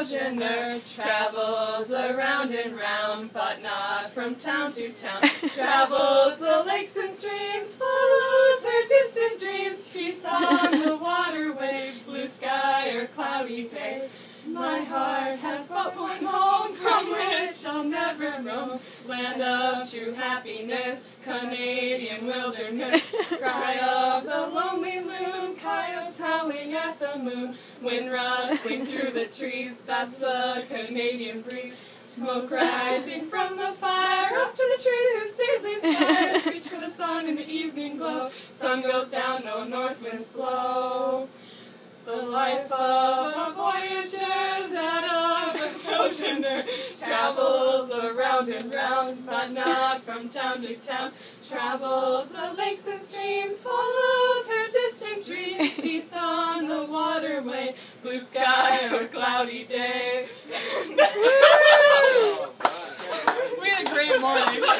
sojourner, travels around and round, but not from town to town. Travels the lakes and streams, follows her distant dreams, peace on the waterway, blue sky or cloudy day. My heart has but one home, from which I'll never roam. Land of true happiness, Canadian wilderness. Cry of the lonely loon, coyotes howling at the moon. Wind rustling through the trees, that's the Canadian breeze. Smoke rising from the fire, up to the trees whose stately spires reach for the sun in the evening glow. Sun goes down, no north winds blow. The life of a voyager, that of a sojourner, travels around and round, but not from town to town. Travels the lakes and streams, follows her distant dreams, peace on the waterway, blue sky or cloudy day. We had a great morning.